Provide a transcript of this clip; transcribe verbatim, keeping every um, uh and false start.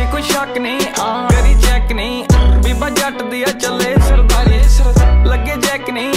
जी कोई शक नहीं करी चेक नहीं बीबा जट दिया चले सरदारी लगे जैक नहीं